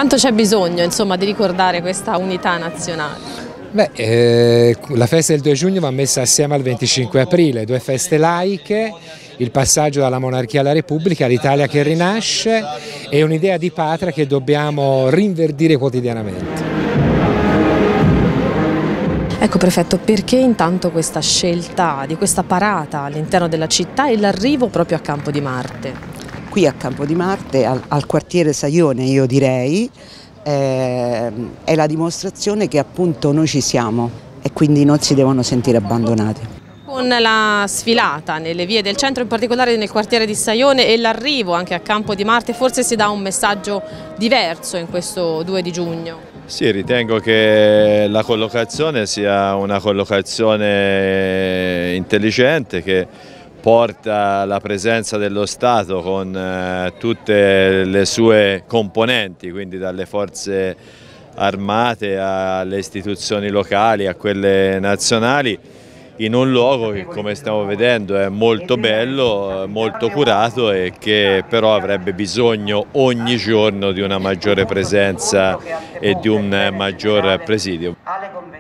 Quanto c'è bisogno, insomma, di ricordare questa unità nazionale? La festa del 2 giugno va messa assieme al 25 aprile, due feste laiche, il passaggio dalla monarchia alla repubblica, l'Italia che rinasce e un'idea di patria che dobbiamo rinverdire quotidianamente. Ecco prefetto, perché intanto questa scelta di questa parata all'interno della città e l'arrivo proprio a Campo di Marte? Qui a Campo di Marte, al quartiere Saione, io direi, è la dimostrazione che appunto noi ci siamo e quindi non si devono sentire abbandonati. Con la sfilata nelle vie del centro, in particolare nel quartiere di Saione, e l'arrivo anche a Campo di Marte, forse si dà un messaggio diverso in questo 2 di giugno? Sì, ritengo che la collocazione sia una collocazione intelligente che porta la presenza dello Stato con tutte le sue componenti, quindi dalle forze armate alle istituzioni locali, a quelle nazionali, in un luogo che, come stiamo vedendo, è molto bello, molto curato e che però avrebbe bisogno ogni giorno di una maggiore presenza e di un maggior presidio.